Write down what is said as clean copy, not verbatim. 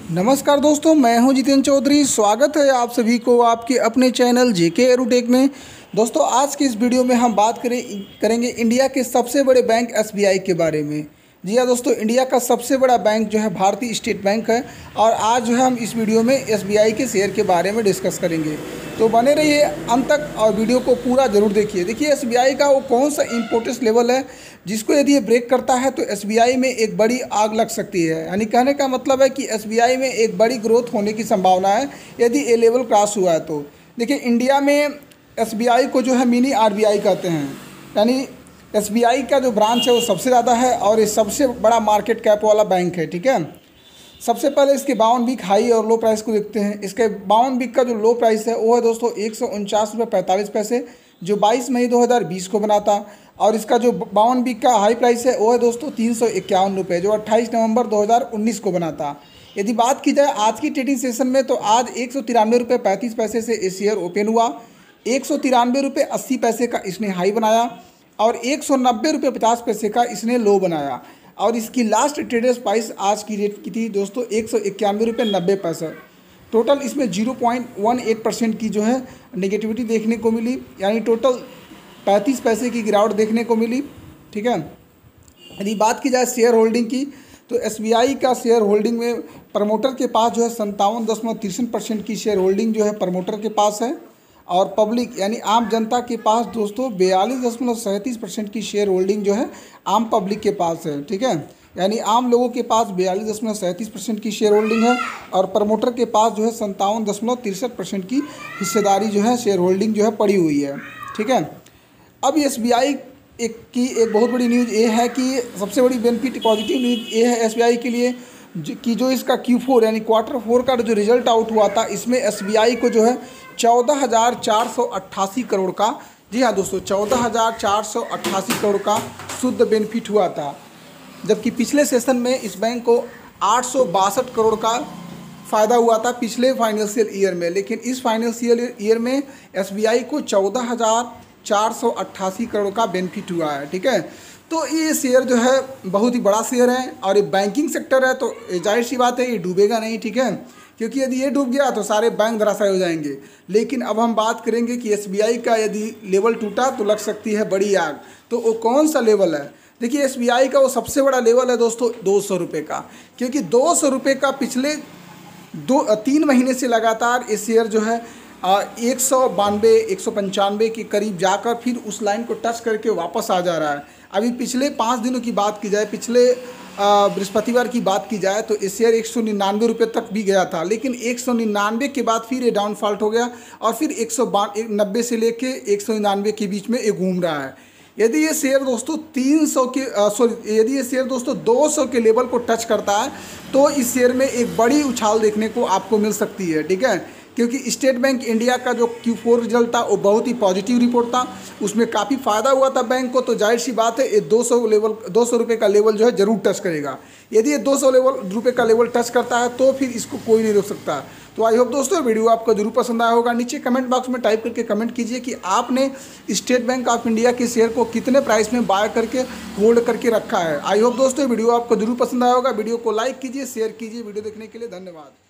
नमस्कार दोस्तों, मैं हूं जितेंद्र चौधरी। स्वागत है आप सभी को आपके अपने चैनल जेके एरोटेक में। दोस्तों, आज की इस वीडियो में हम बात करेंगे इंडिया के सबसे बड़े बैंक एसबीआई के बारे में। जी हाँ दोस्तों, इंडिया का सबसे बड़ा बैंक जो है भारतीय स्टेट बैंक है और आज जो है हम इस वीडियो में एसबीआई के शेयर के बारे में डिस्कस करेंगे। तो बने रहिए अंत तक और वीडियो को पूरा ज़रूर देखिए। देखिए, एसबीआई का वो कौन सा इम्पोर्टेंस लेवल है जिसको यदि ये ब्रेक करता है तो एसबीआई में एक बड़ी आग लग सकती है। यानी कहने का मतलब है कि एसबीआई में एक बड़ी ग्रोथ होने की संभावना है यदि ये लेवल क्रॉस हुआ है तो। देखिए, इंडिया में एसबीआई को जो है मिनी आरबीआई कहते हैं। यानी एसबीआई का जो ब्रांच है वो सबसे ज़्यादा है और ये सबसे बड़ा मार्केट कैप वाला बैंक है। ठीक है, सबसे पहले इसके 52 वीक हाई और लो प्राइस को देखते हैं। इसके 52 वीक का जो लो प्राइस है वो है दोस्तों 149.45 जो 22 मई 2020 को बना था। और इसका जो 52 वीक का हाई प्राइस है वो है दोस्तों 351 रुपये जो 28 नवंबर 2019 को बना था। यदि बात की जाए आज की ट्रेडिंग सेशन में तो आज 193.35 से ये शेयर ओपन हुआ। 193.80 का इसने हाई बनाया और 190.50 का इसने लो बनाया। और इसकी लास्ट ट्रेडर्स प्राइस आज की रेट की थी दोस्तों 191.90। टोटल इसमें 0.18% की जो है नेगेटिविटी देखने को मिली, यानी टोटल 35 पैसे की गिरावट देखने को मिली। ठीक है, यदि बात की जाए शेयर होल्डिंग की तो एसबीआई का शेयर होल्डिंग में प्रमोटर के पास जो है 57.63% की शेयर होल्डिंग जो है प्रमोटर के पास है और पब्लिक यानी आम जनता के पास दोस्तों 42.37% की शेयर होल्डिंग जो है आम पब्लिक के पास है। ठीक है, यानी आम लोगों के पास 42.37% की शेयर होल्डिंग है और प्रमोटर के पास जो है 57.63% की हिस्सेदारी जो है शेयर होल्डिंग जो है पड़ी हुई है। ठीक है, अब एसबीआई की एक बहुत बड़ी न्यूज़ ये है कि सबसे बड़ी बेनिफिट पॉजिटिव न्यूज़ ये है एसबीआई के लिए कि जो इसका Q4 यानी Q4 का जो रिजल्ट आउट हुआ था इसमें एसबीआई को जो है 14,488 करोड़ का, जी हाँ दोस्तों 14,488 करोड़ का शुद्ध बेनिफिट हुआ था। जबकि पिछले सेशन में इस बैंक को 862 करोड़ का फ़ायदा हुआ था पिछले फाइनेंशियल ईयर में, लेकिन इस फाइनेंशियल ईयर में एसबीआई को 14,488 करोड़ का बेनिफिट हुआ है। ठीक है, तो ये शेयर जो है बहुत ही बड़ा शेयर है और ये बैंकिंग सेक्टर है तो जाहिर सी बात है ये डूबेगा नहीं। ठीक है, क्योंकि यदि ये डूब गया तो सारे बैंक धराशायी हो जाएंगे। लेकिन अब हम बात करेंगे कि एसबीआई का यदि लेवल टूटा तो लग सकती है बड़ी आग। तो वो कौन सा लेवल है? देखिए, एसबीआई का वो सबसे बड़ा लेवल है दोस्तों 200 रुपये का, क्योंकि 200 रुपये का पिछले 3 महीने से लगातार ये शेयर जो है 192-195 के करीब जाकर फिर उस लाइन को टच करके वापस आ जा रहा है। अभी पिछले 5 दिनों की बात की जाए, पिछले बृहस्पतिवार की बात की जाए तो ये शेयर 199 रुपये तक भी गया था, लेकिन 199 के बाद फिर ये डाउनफॉल्ट हो गया और फिर 190 से लेके 199 के बीच में ये घूम रहा है। यदि ये शेयर दोस्तों 200 के लेवल को टच करता है तो इस शेयर में एक बड़ी उछाल देखने को आपको मिल सकती है। ठीक है, क्योंकि स्टेट बैंक इंडिया का जो Q4 रिजल्ट था वो बहुत ही पॉजिटिव रिपोर्ट था, उसमें काफ़ी फ़ायदा हुआ था बैंक को। तो जाहिर सी बात है ये 200 रुपये का लेवल जो है ज़रूर टच करेगा। यदि ये 200 रुपये का लेवल टच करता है तो फिर इसको कोई नहीं रोक सकता। तो आई होप दोस्तों वीडियो आपको जरूर पसंद आया होगा। नीचे कमेंट बॉक्स में टाइप करके कमेंट कीजिए कि आपने स्टेट बैंक ऑफ इंडिया के शेयर को कितने प्राइस में बाय करके होल्ड करके रखा है। आई होप दोस्तों वीडियो आपको जरूर पसंद आया होगा। वीडियो को लाइक कीजिए, शेयर कीजिए। वीडियो देखने के लिए धन्यवाद।